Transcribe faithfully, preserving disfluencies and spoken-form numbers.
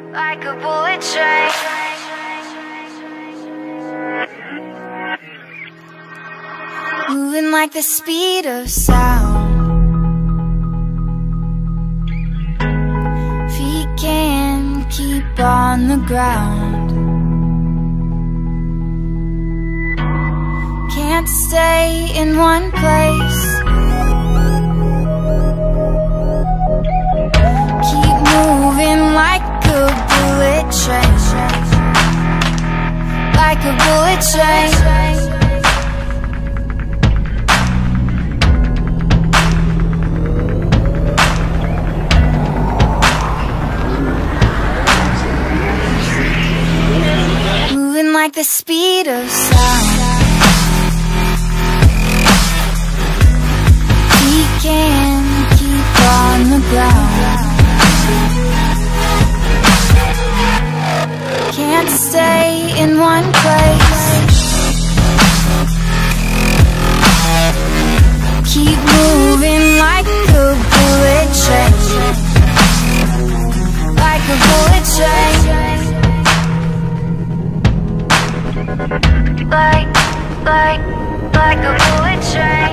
like a bullet train. Moving like the speed of sound. Feet can't keep on the ground. Can't stay in one place. Keep moving like a bullet train. Like a bullet train. Moving like the speed of sound. We can't keep on the ground. Can't stay in one place. Keep moving like a bullet train. Like a bullet train. Like, like, like a bullet train.